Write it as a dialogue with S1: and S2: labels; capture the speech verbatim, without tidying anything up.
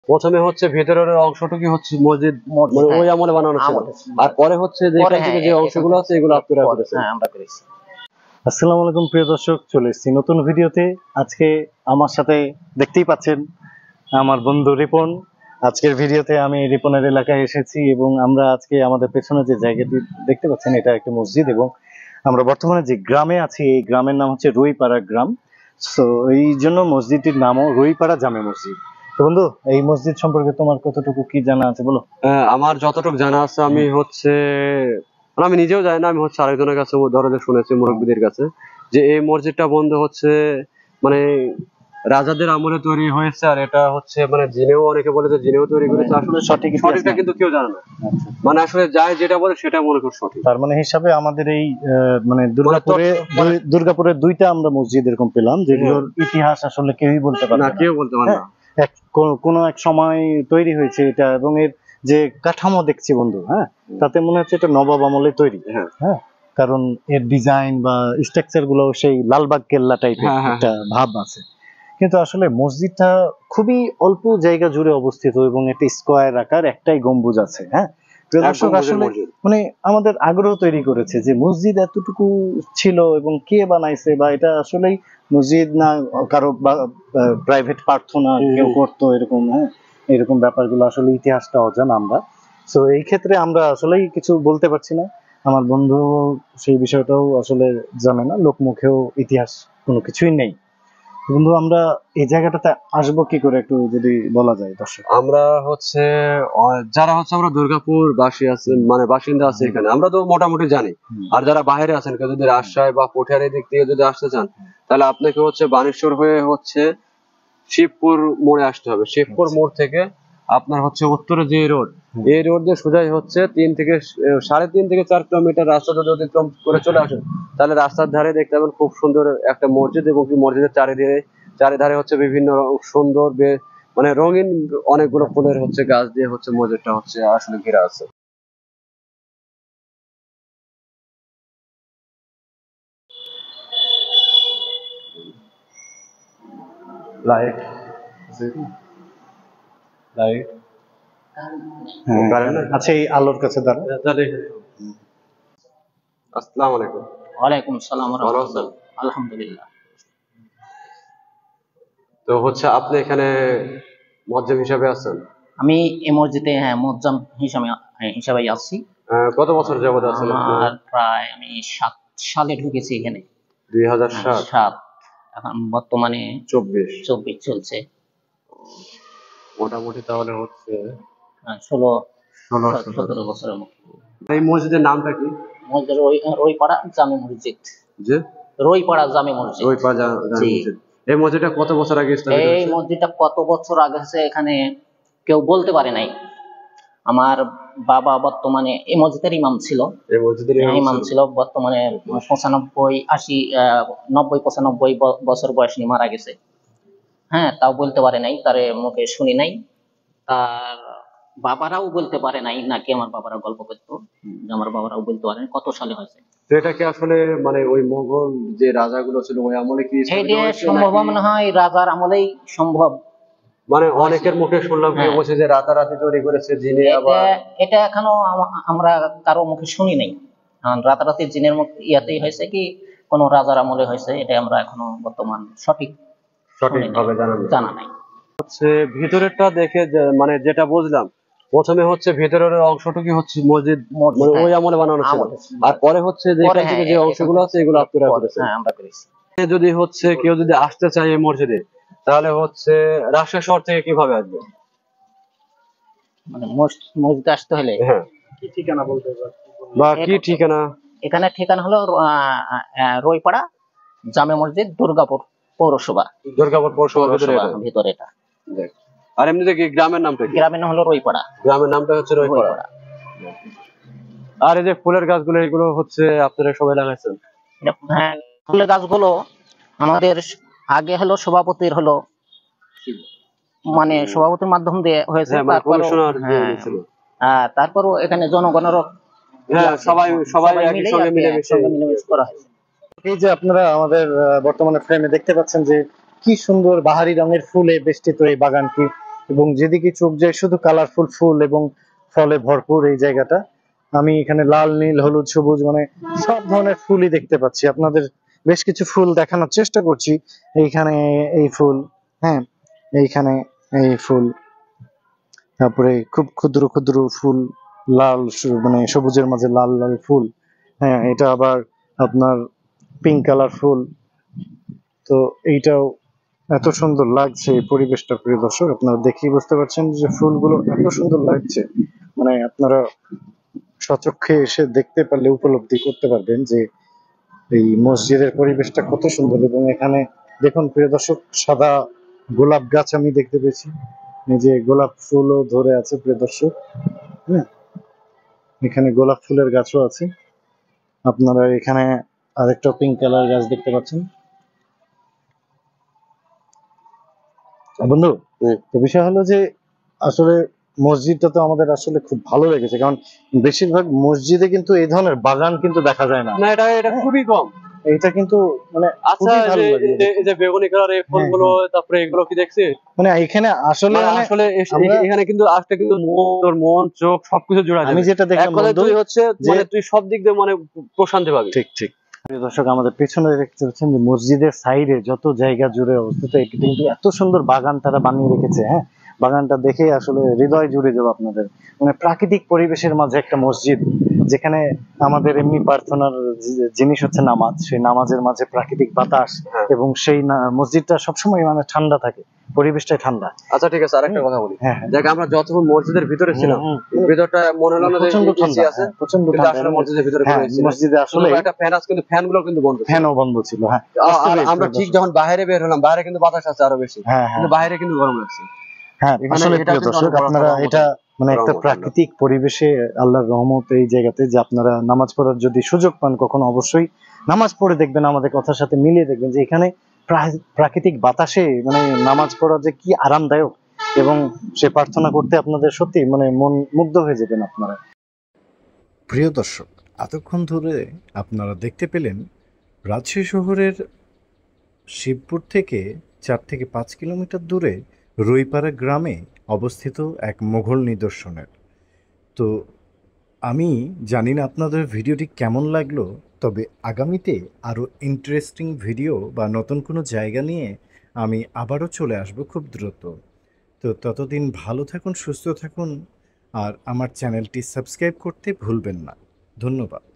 S1: প্রথমে হচ্ছে ভেতরের অংশটুকু হচ্ছে মসজিদ, মানে ওই আমলে বানানো ছিল, আর পরে হচ্ছে যে এখান থেকে যে অংশগুলো আছে এগুলো আপনারা করেছেন।
S2: হ্যাঁ, আমরা করেছি।
S3: আসসালামু আলাইকুম প্রিয় দর্শক, চলে এসেছি নতুন ভিডিওতে। আজকে আমার সাথে দেখতেই পাচ্ছেন আমার বন্ধু রিপন। আজকের ভিডিওতে আমি রিপনের এলাকায় এসেছি এবং আমরা আজকে আমাদের পেছনে যে জায়গাটি দেখতে পাচ্ছেন এটা একটা মসজিদ, এবং আমরা বর্তমানে যে গ্রামে আছি এই গ্রামের নাম হচ্ছে রুইপাড়া গ্রাম। সো এই জন্য মসজিদটির নামও রুইপাড়া জামে মসজিদ। তো বন্ধু, এই মসজিদ সম্পর্কে তোমার কতটুকু কি জানা আছে বলো?
S1: আমার যতটুকু জানা আছে আমি হচ্ছে, আমি নিজেও জানি না, আমি হচ্ছে আরেকজনের কাছে ধরে শুনেছি মুরব্বীদের কাছে যে এই মসজিদটা বন্ধ হচ্ছে মানে রাজাদের আমলে তৈরি হয়েছে, আর এটা হচ্ছে মানে জিনেও অনেকে বলে যে জিনেও তৈরি করেছে, আসলে সঠিক সঠিকটা কিন্তু কেউ জানে না। মানে আসলে যাই যেটা বলে সেটা মনে কর সঠিক।
S3: তার মানে হিসাবে আমাদের এই মানে দুর্গাপুরে দুর্গাপুরের দুইটা আমরা মসজিদ এরকম পেলাম যেগুলোর ইতিহাস আসলে কেউই বলতে পারে না,
S1: কেউ বলতে পারে না।
S3: এক কোন এক সময় তৈরি হয়েছে এটা, এবং এর যে কাঠামো দেখছি বন্ধু, হ্যাঁ, তাতে মনে হচ্ছে এটা নবাব আমলে তৈরি। হ্যাঁ, কারণ এর ডিজাইন বা স্ট্রাকচার গুলো সেই লালবাগ কেল্লা টাইপের একটা ভাব আছে, কিন্তু আসলে মসজিদটা খুবই অল্প জায়গা জুড়ে অবস্থিত এবং একটা স্কোয়ার আকার, একটাই গম্বুজ আছে। হ্যাঁ, আসলে মানে আমাদের আগ্রহ তৈরি করেছে যে মসজিদ এতটুকু ছিল এবং কে বানাইছে, বা এটা আসলেই মসজিদ না কারো প্রাইভেট প্রার্থনা কেউ করতো এরকম। হ্যাঁ, এরকম ব্যাপারগুলো আসলে ইতিহাসটা অজানা আমরা। তো এই ক্ষেত্রে আমরা আসলেই কিছু বলতে পারছি না। আমার বন্ধু সেই বিষয়টাও আসলে জানে না, লোকমুখেও ইতিহাস কোনো কিছুই নেই। বন্ধু, আমরা এই জায়গাটাতে আসবো কি করে একটু যদি বলা যায় দর্শক?
S1: আমরা হচ্ছে যারা হচ্ছে আমরা দুর্গাপুর বাসী আছেন, মানে বাসিন্দা আছে এখানে, আমরা তো মোটামুটি জানি। আর যারা বাইরে আছেন, কেউ যদি রাজশাহী বা পুঠিয়ার দিক থেকে যদি আসতে চান, তাহলে আপনাকে হচ্ছে বানেশ্বর হয়ে হচ্ছে শিবপুর মোড়ে আসতে হবে। শিবপুর মোড় থেকে আপনার হচ্ছে উত্তরে যে রোড, এই রোড দিয়ে সোজাই হচ্ছে তিন থেকে সাড়ে তিন থেকে চার কিলোমিটার রাস্তা যদি অতিক্রম করে চলে আসেন, তাহলে রাস্তার ধারে দেখতে পাবেন খুব সুন্দর একটা মসজিদ, এবং কি মসজিদের চারিদিকে চারিধারে হচ্ছে বিভিন্ন সুন্দর মানে রঙিন অনেকগুলো ফুলের হচ্ছে গাছ দিয়ে হচ্ছে মসজিদটা হচ্ছে আসলে ঘেরা আছে। লাইট লাইট
S3: আচ্ছা, এই আলোর কাছে দাঁড়ান।
S1: আসসালামু আলাইকুম।
S2: ওয়ালাইকুম আসসালাম। ভালো আছেন? আলহামদুলিল্লাহ।
S1: তো হচ্ছে আপনি এখানে মুয়াজ্জিম হিসাবে আছেন?
S2: আমি এই মসজিদে হ্যাঁ মুয়াজ্জিম হিসাবে হিসাবে আছি।
S1: কত বছর যাবত আছেন?
S2: আমার প্রায় আমি সাত সালে ঢুকেছি এখানে।
S1: দুই হাজার সাত।
S2: এখন বর্তমানে
S1: চব্বিশ
S2: চব্বিশ চলছে
S1: মোটামুটি, তাহলে হচ্ছে
S2: ষোলো ষোলো সতেরো বছরের মতো।
S1: এই মসজিদের নামটা কি?
S2: মসজিদ রুইপাড়া জামে মসজিদ।
S1: যে
S2: রুইপাড়া জামে মসজিদ।
S1: রুইপাড়া জামে মসজিদ। এই মসজিদটা কত বছর আগে স্থাপিত হয়েছে?
S2: এই মসজিদটা কত বছর আগে হয়েছে এখানে কেউ বলতে পারে নাই। আমার বাবা বর্তমানে এই মসজিদের ইমাম ছিল।
S1: এই মসজিদের
S2: ইমাম ছিল বর্তমানে পঁচানব্বই আশি নব্বই পঁচানব্বই বছর বয়স নিয়ে মারা গেছে। হ্যাঁ, তাও বলতে পারে নাই, তার মুখে শুনি নাই। তার বাবারাও বলতে পারে নাই, নাকি আমার বাবারা গল্প করতো, আমার বাবারাও বলতে পারেন কত সালে হয়েছে।
S1: তো এটা কি আসলে মানে ওই মোগল যে রাজাগুলো ছিল ওই আমলে কি
S2: সম্ভব? মনে হয় রাজার আমলেই সম্ভব।
S1: মানে অনেকের মুখে শুনলাম কেউ বলছে যে রাতারাতি তৈরি করেছে জিনে। আবার
S2: এটা এখনো আমরা কারো মুখে শুনি নাই। রাতারাতি জিনের মুখ ইয়াতেই হয়েছে কি কোন রাজার আমলে হয়েছে, এটা আমরা এখনো বর্তমান সঠিক
S1: সঠিকভাবে
S2: জানা নাই।
S1: হচ্ছে ভিতরেরটা দেখে মানে যেটা বুঝলাম, প্রথমে হচ্ছে ভেতরের অংশটুকু হচ্ছে মসজিদ, মানে ওই আমলে বানানো ছিল, আর পরে হচ্ছে যে এখান থেকে যে অংশগুলো আছে এগুলো আপনারা করেছেন।
S2: হ্যাঁ, আমরা করেছি।
S1: যদি হচ্ছে কেউ যদি আসতে চায় এই মসজিদে, তাহলে হচ্ছে রাজশাহী শহর থেকে কিভাবে আসবে?
S2: মানে মসজিদে আসতে হলে
S1: হ্যাঁ, কি ঠিকানা বলতে পারবেন? বা কি ঠিকানা?
S2: এখানে ঠিকানা হলো রুইপাড়া জামে মসজিদ, দুর্গাপুর পৌরসভা।
S1: দুর্গাপুর পৌরসভার
S2: ভিতরে এটা।
S1: আর এমনিতে কি গ্রামের নামটা কি?
S2: গ্রামের নাম হলো রুইপাড়া।
S1: গ্রামের নামটা হচ্ছে রুইপাড়া। আর এই যে ফুলের গাছগুলো এগুলো হচ্ছে আপনারা সবাই লাগাইছেন?
S2: হ্যাঁ, ফুলের গাছগুলো আমাদের আগে হলো সভাপতির হলো মানে সভাপতির মাধ্যম দিয়ে হয়েছে। তারপরও এখানে জনগণেরও
S1: সবাই সবাই একই সঙ্গে মিলেমিশে
S2: করা হয়েছে।
S3: এই যে আপনারা আমাদের বর্তমানে ফ্রেমে দেখতে পাচ্ছেন যে কি সুন্দর বাহারি রঙের ফুলে বেষ্টিত এই বাগানটি, এবং যেদিকে চোখ যায় শুধু কালারফুল ফুল এবং ফলে ভরপুর এই জায়গাটা। আমি এখানে লাল, নীল, হলুদ, সবুজ মানে সব ধরনের ফুলই দেখতে পাচ্ছি। আপনাদের বেশ কিছু ফুল দেখানোর চেষ্টা করছি। এইখানে এই ফুল, হ্যাঁ এইখানে এই ফুল, তারপরে খুব ক্ষুদ্র ক্ষুদ্র ফুল, লাল সু- মানে সবুজের মাঝে লাল লাল ফুল, হ্যাঁ এটা আবার আপনার পিঙ্ক কালার ফুল। তো এইটাও এত সুন্দর লাগছে এই পরিবেশটা প্রিয় দর্শক, আপনারা দেখেই বুঝতে পারছেন যে ফুলগুলো এত সুন্দর লাগছে, মানে আপনারা সচক্ষে এসে দেখতে পারলে উপলব্ধি করতে পারবেন যে এই মসজিদের পরিবেশটা কত সুন্দর। এবং এখানে দেখুন প্রিয় দর্শক, সাদা গোলাপ গাছ আমি দেখতে পেয়েছি, এই যে গোলাপ ফুলও ধরে আছে প্রিয় দর্শক। হ্যাঁ, এখানে গোলাপ ফুলের গাছও আছে। আপনারা এখানে আরেকটা পিঙ্ক কালার গাছ দেখতে পাচ্ছেন। বন্ধু,
S1: হুম।
S3: তো বিষয় হলো যে আসলে মসজিদটা তো আমাদের আসলে খুব ভালো লেগেছে, কারণ বেশিরভাগ মসজিদে কিন্তু এই ধরনের বাগান কিন্তু দেখা যায় না।
S1: না, এটা এটা খুবই কম।
S3: এটা কিন্তু মানে
S1: আচ্ছা,
S3: খুবই
S1: এই
S3: ভালো
S1: যে
S3: লাগে
S1: এই যে- এই যে বেগুনি কালার এই ফুলগুলো, তারপরে এগুলো কি দেখছি?
S3: মানে এখানে আসলে
S1: মানে
S3: মানে
S1: আসলে এস-
S3: আমরা-
S1: এখানে কিন্তু আসলে কিন্তু মন, তোর মন, চোখ সবকিছু জোড়া
S3: আমি
S1: যাবে।
S3: যেটা
S1: এক
S3: দেখলাম
S1: কথায়
S3: বন্ধু,
S1: তুই হচ্ছে
S3: যে-
S1: মানে তুই সব দিক দিয়ে মানে প্রশান্তি পাবি।
S3: ঠিক ঠিক প্রিয় দর্শক, আমাদের পেছনে দেখতে পাচ্ছেন যে মসজিদের সাইডে যত জায়গা জুড়ে অবস্থিত, এটা কিন্তু এত সুন্দর বাগান তারা বানিয়ে রেখেছে। হ্যাঁ, বাগানটা দেখে আসলে হৃদয় জুড়ে যাবে আপনাদের। মানে প্রাকৃতিক পরিবেশের মাঝে একটা মসজিদ, যেখানে আমাদের এমনি প্রার্থনার যে- জিনিস হচ্ছে নামাজ, সেই নামাজের মাঝে প্রাকৃতিক বাতাস,
S1: হ্যাঁ।
S3: এবং সেই না- মসজিদটা সবসময় মানে ঠান্ডা থাকে, পরিবেশটাই ঠান্ডা।
S1: আচ্ছা ঠিক আছে, আরেকটা কথা বলি।
S3: হ্যাঁ হ্যাঁ
S1: দেখ, আমরা যতক্ষণ মসজিদের ভিতরে ছিলাম,
S3: হুম, হুম।
S1: ভিতরটা মনে হলো না যে
S3: প্রচন্ড
S1: এসি
S3: ঠান্ডা,
S1: আছে,
S3: হ্যাঁ, প্রচন্ড
S1: কিন্তু
S3: ঠান্ডা।
S1: আসলে মসজিদের ভিতরে
S3: হ্যাঁ,
S1: কোনো এসি নাই।
S3: মসজিদে আসলে
S1: শুধু একটা ফ্যান আছে, কিন্তু ফ্যানগুলো কিন্তু বন্ধ ছিল।
S3: ফ্যানও বন্ধ ছিল। হ্যাঁ,
S1: আর- আর
S3: বাস্তবে
S1: আমরা
S3: প্রিয়
S1: ঠিক
S3: দর্শক।
S1: যখন বাইরে বের হলাম, বাইরে কিন্তু বাতাস আছে আরো বেশি,
S3: হ্যাঁ হ্যাঁ
S1: কিন্তু বাইরে কিন্তু গরম লাগছে।
S3: হ্যাঁ,
S1: এখানে
S3: আসলে
S1: এটা
S3: প্রিয়
S1: কিন্তু
S3: দর্শক,
S1: অনেক বড়
S3: আপনারা
S1: একটা
S3: এটা মানে একটা
S1: রহমত,
S3: প্রাকৃতিক পরিবেশে আল্লাহর রহমত এই জায়গাতে, যে আপনারা নামাজ পড়ার যদি সুযোগ পান কখনো, অবশ্যই নামাজ পড়ে দেখবেন, আমাদের কথার সাথে মিলিয়ে দেখবেন যে এখানে প্রা- প্রাকৃতিক বাতাসে মানে নামাজ পড়া যে কি আরামদায়ক, এবং সে প্রার্থনা করতে আপনাদের সত্যি মানে মন মুগ্ধ হয়ে যাবেন আপনারা।
S4: প্রিয় দর্শক, এতক্ষণ ধরে আপনারা দেখতে পেলেন রাজশাহী শহরের শিবপুর থেকে চার থেকে পাঁচ কিলোমিটার দূরে রুইপাড়া গ্রামে অবস্থিত এক মোঘল নিদর্শনের। তো আমি জানি না আপনাদের ভিডিওটি কেমন লাগলো, তবে আগামীতে আরও ইন্টারেস্টিং ভিডিও বা নতুন কোনো জায়গা নিয়ে আমি আবারও চলে আসব খুব দ্রুত। তো ততদিন ভালো থাকুন, সুস্থ থাকুন, আর আমার চ্যানেলটি সাবস্ক্রাইব করতে ভুলবেন না। ধন্যবাদ।